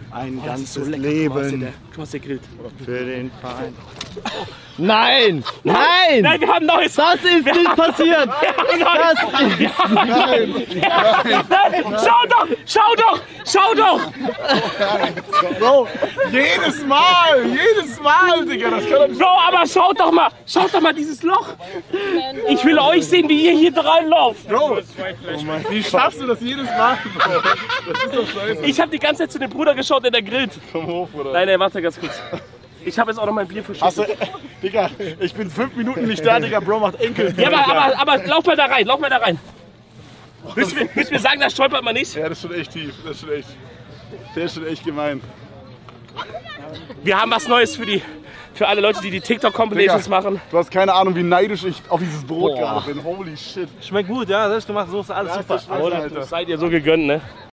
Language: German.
ein ganzes Leben Guck mal, der grillt. für den Feind. Nein! Nein! Nein, wir haben Neues. Das ist nicht passiert! Nein, schau doch! Schau doch! Schau doch! Bro, jedes Mal, Digga, das kann doch nicht. Bro, aber schaut doch mal dieses Loch. Ich will euch sehen, wie ihr hier reinlauft. Bro, wie schaffst du das jedes Mal, Bro? Das ist doch scheiße. Ich habe die ganze Zeit zu dem Bruder geschaut, der grillt. Komm hoch, Bruder. Nein, warte ganz kurz. Ich habe jetzt auch noch mein Bier verschüttet. Achso, Digga, ich bin 5 Minuten nicht da, Digga, Bro macht Enkel. Ja, aber lauf mal da rein, Willst du mir sagen, da stolpert man nicht? Ja, das ist schon echt tief, der ist schon echt gemein. Wir haben was Neues für alle Leute, die TikTok-Compilations machen. Du hast keine Ahnung, wie neidisch ich auf dieses Brot gerade bin. Holy shit. Schmeckt gut, ja, selbstgemachte Soße, alles super. Alter. Seid ihr so gegönnt, ne?